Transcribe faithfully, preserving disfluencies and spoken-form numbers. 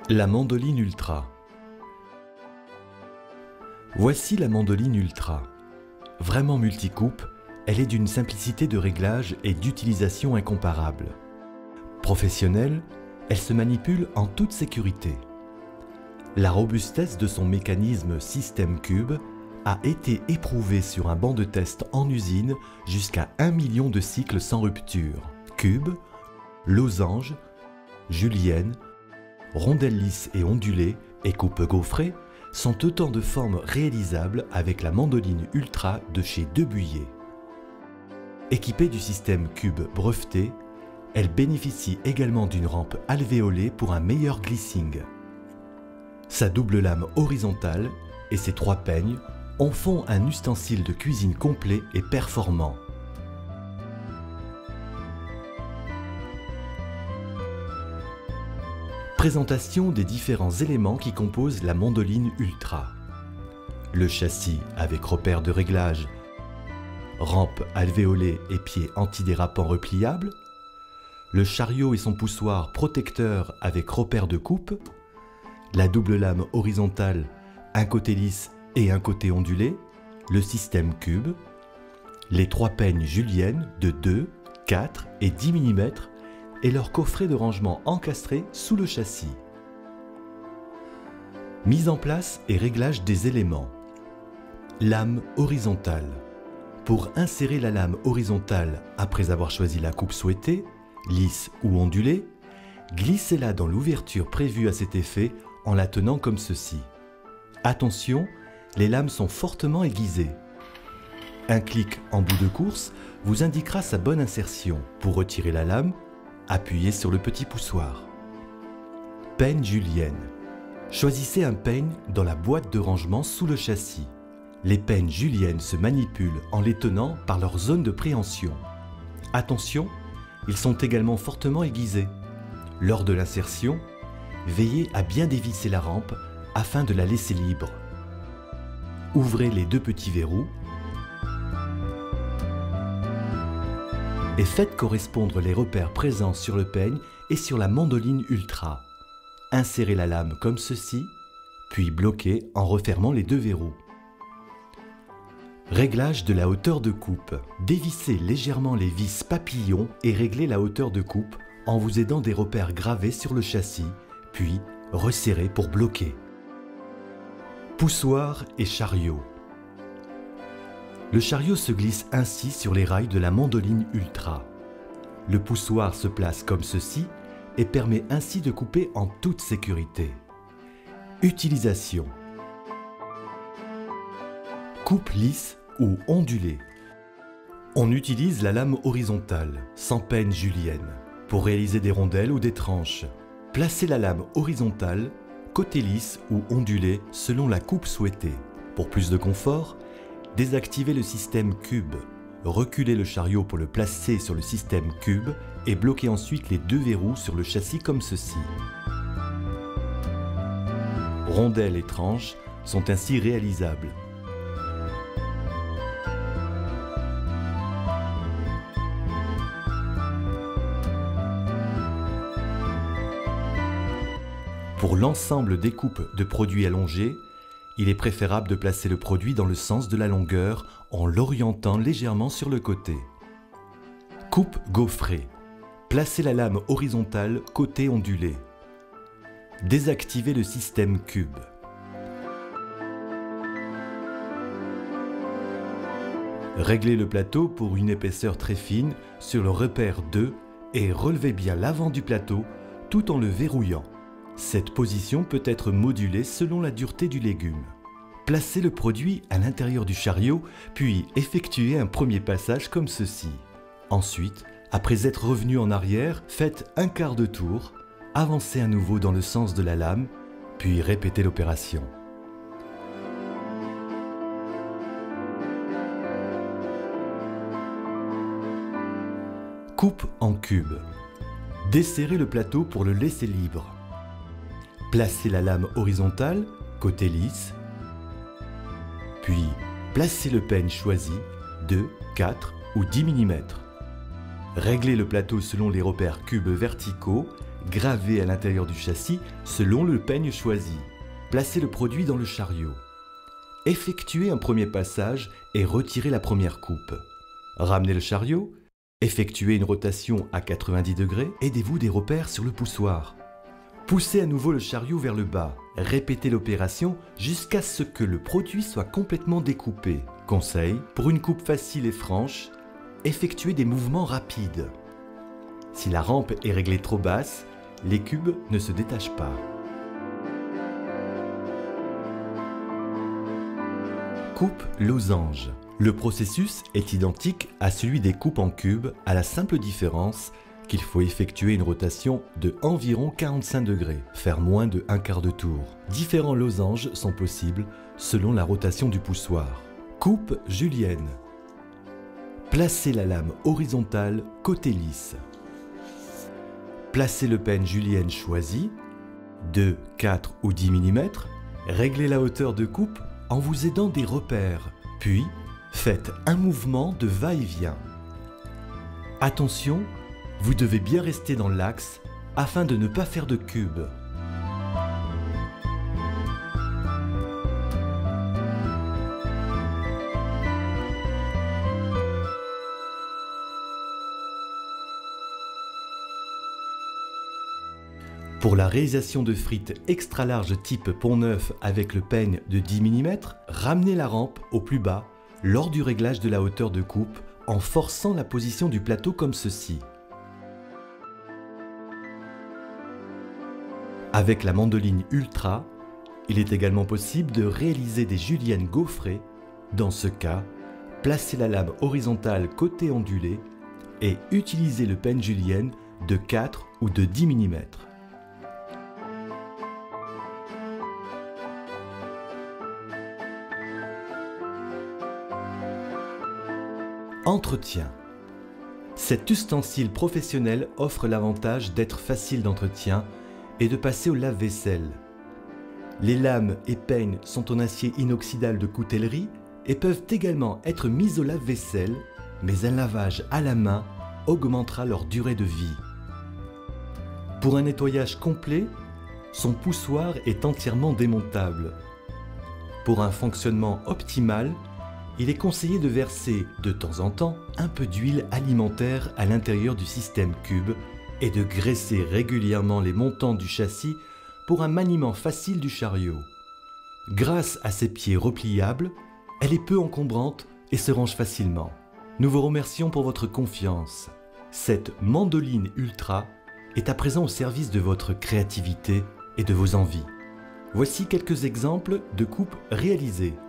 La mandoline Ultra. Voici la mandoline Ultra. Vraiment multicoupe, elle est d'une simplicité de réglage et d'utilisation incomparable. Professionnelle, elle se manipule en toute sécurité. La robustesse de son mécanisme système cube a été éprouvée sur un banc de test en usine jusqu'à un million de cycles sans rupture. Cube, losange, julienne, rondelles lisses et ondulées et coupe gaufrée sont autant de formes réalisables avec la mandoline Ultra de chez Debuyer. Équipée du système cube breveté, elle bénéficie également d'une rampe alvéolée pour un meilleur glissing. Sa double lame horizontale et ses trois peignes en font un ustensile de cuisine complet et performant. Présentation des différents éléments qui composent la mandoline Ultra. Le châssis avec repère de réglage, rampe alvéolée et pieds antidérapants repliables, le chariot et son poussoir protecteur avec repère de coupe, la double lame horizontale, un côté lisse et un côté ondulé, le système cube, les trois peignes juliennes de deux, quatre et dix millimètres et leur coffret de rangement encastré sous le châssis. Mise en place et réglage des éléments. Lame horizontale. Pour insérer la lame horizontale après avoir choisi la coupe souhaitée, lisse ou ondulée, glissez-la dans l'ouverture prévue à cet effet en la tenant comme ceci. Attention, les lames sont fortement aiguisées. Un clic en bout de course vous indiquera sa bonne insertion. Pour retirer la lame, appuyez sur le petit poussoir. Peigne julienne. Choisissez un peigne dans la boîte de rangement sous le châssis. Les peignes juliennes se manipulent en les tenant par leur zone de préhension. Attention, ils sont également fortement aiguisés. Lors de l'insertion, veillez à bien dévisser la rampe afin de la laisser libre. Ouvrez les deux petits verrous et faites correspondre les repères présents sur le peigne et sur la mandoline Ultra. Insérez la lame comme ceci, puis bloquez en refermant les deux verrous. Réglage de la hauteur de coupe. Dévissez légèrement les vis papillons et réglez la hauteur de coupe en vous aidant des repères gravés sur le châssis, puis resserrez pour bloquer. Poussoir et chariot. Le chariot se glisse ainsi sur les rails de la mandoline Ultra. Le poussoir se place comme ceci et permet ainsi de couper en toute sécurité. Utilisation. Coupe lisse ou ondulée. On utilise la lame horizontale, sans peine julienne, pour réaliser des rondelles ou des tranches. Placez la lame horizontale, côté lisse ou ondulé selon la coupe souhaitée. Pour plus de confort, désactivez le système cube. Reculez le chariot pour le placer sur le système cube et bloquez ensuite les deux verrous sur le châssis comme ceci. Rondelles et tranches sont ainsi réalisables. Pour l'ensemble des coupes de produits allongés, il est préférable de placer le produit dans le sens de la longueur en l'orientant légèrement sur le côté. Coupe gaufrée. Placez la lame horizontale côté ondulé. Désactivez le système cube. Réglez le plateau pour une épaisseur très fine sur le repère deux et relevez bien l'avant du plateau tout en le verrouillant. Cette position peut être modulée selon la dureté du légume. Placez le produit à l'intérieur du chariot, puis effectuez un premier passage comme ceci. Ensuite, après être revenu en arrière, faites un quart de tour, avancez à nouveau dans le sens de la lame, puis répétez l'opération. Coupe en cube. Desserrez le plateau pour le laisser libre. Placez la lame horizontale, côté lisse, puis placez le peigne choisi, deux, quatre ou dix millimètres. Réglez le plateau selon les repères cubes verticaux gravée à l'intérieur du châssis selon le peigne choisi. Placez le produit dans le chariot. Effectuez un premier passage et retirez la première coupe. Ramenez le chariot, effectuez une rotation à quatre-vingt-dix degrés, aidez-vous des repères sur le poussoir. Poussez à nouveau le chariot vers le bas. Répétez l'opération jusqu'à ce que le produit soit complètement découpé. Conseil, pour une coupe facile et franche, effectuez des mouvements rapides. Si la rampe est réglée trop basse, les cubes ne se détachent pas. Coupe losange. Le processus est identique à celui des coupes en cubes, à la simple différence qu'il faut effectuer une rotation de environ quarante-cinq degrés, faire moins de un quart de tour. Différents losanges sont possibles selon la rotation du poussoir. Coupe julienne. Placez la lame horizontale côté lisse. Placez le peigne julienne choisi, deux, quatre ou dix millimètres. Réglez la hauteur de coupe en vous aidant des repères, puis faites un mouvement de va-et-vient. Attention, vous devez bien rester dans l'axe afin de ne pas faire de cubes. Pour la réalisation de frites extra larges type Pont-Neuf avec le peigne de dix millimètres, ramenez la rampe au plus bas lors du réglage de la hauteur de coupe en forçant la position du plateau comme ceci. Avec la mandoline Ultra, il est également possible de réaliser des juliennes gaufrées. Dans ce cas, placez la lame horizontale côté ondulé et utilisez le peigne julienne de quatre ou de dix millimètres. Entretien. Cet ustensile professionnel offre l'avantage d'être facile d'entretien et de passer au lave-vaisselle. Les lames et peignes sont en acier inoxydable de coutellerie et peuvent également être mises au lave-vaisselle, mais un lavage à la main augmentera leur durée de vie. Pour un nettoyage complet, son poussoir est entièrement démontable. Pour un fonctionnement optimal, il est conseillé de verser de temps en temps un peu d'huile alimentaire à l'intérieur du système cube et de graisser régulièrement les montants du châssis pour un maniement facile du chariot. Grâce à ses pieds repliables, elle est peu encombrante et se range facilement. Nous vous remercions pour votre confiance. Cette mandoline Ultra est à présent au service de votre créativité et de vos envies. Voici quelques exemples de coupes réalisées.